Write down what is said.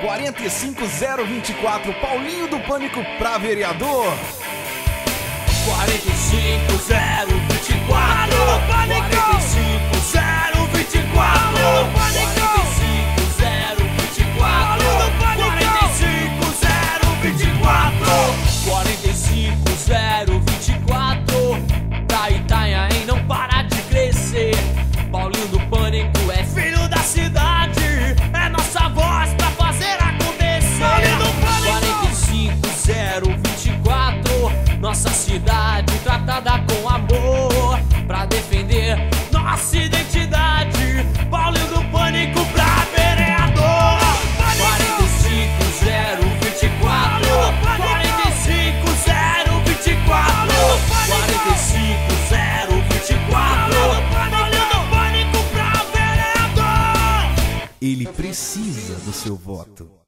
45024, Paulinho do Pânico pra vereador. 45024, 45024, 45024, da Itanhaém não para de crescer. Paulinho do Pânico é filho da cidade, é nossa voz pra fazer acontecer. 45024, nossa cidade tratada com amor, pra defender nossa identidade. Paulinho do Pânico pra vereador. 45024, 45024, 45024, Paulinho do Pânico pra vereador. Ele precisa do seu voto.